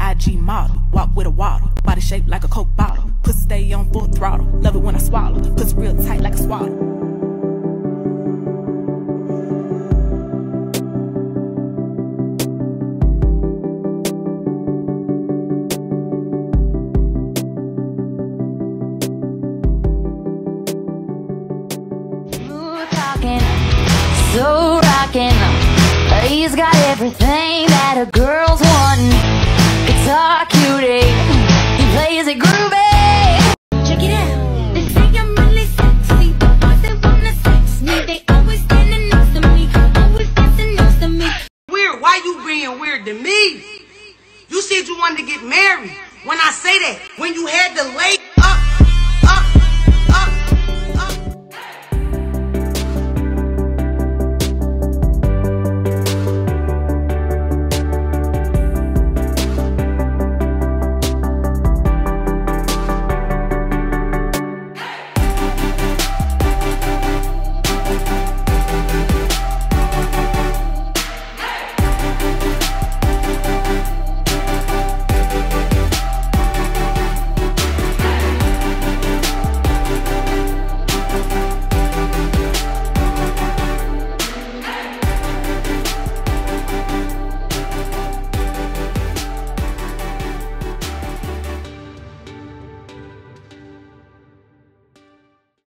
IG model, walk with a waddle, body shaped like a Coke bottle, pussy stay on full throttle, love it when I swallow, pussy real tight like a swaddle. So rockin', he's got everything that a girl's wantin'. Guitar cutie, he plays it groovy. Check it out, they say I'm really sexy. The boys that wanna sex me, they always standing next to me, always dancing next to me. Weird, why you being weird to me? You said you wanted to get married. When I say that, when you had the lady.